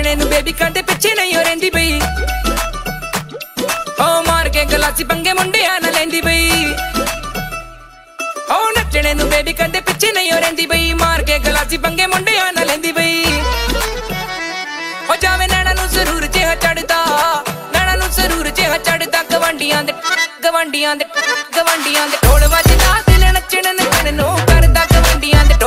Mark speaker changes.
Speaker 1: नचने नू बेबी कहते पिछे नहीं हो रहिंदी बई ओ मार के गलासी पंगे मुंडिया ना लेंदी बई ओ नचने नू बेबी कहते पिछे नहीं हो रहिंदी बई मार के गलासी पंगे मुंडिया ना लेंदी बई ओ जावे नैना नू जरूर जिहा चढ़दा नैना नू जरूर जिहा चढ़दा गवांडियां दे ढोल वजदा दिल नचण नचण नू करदा गवांडियां दे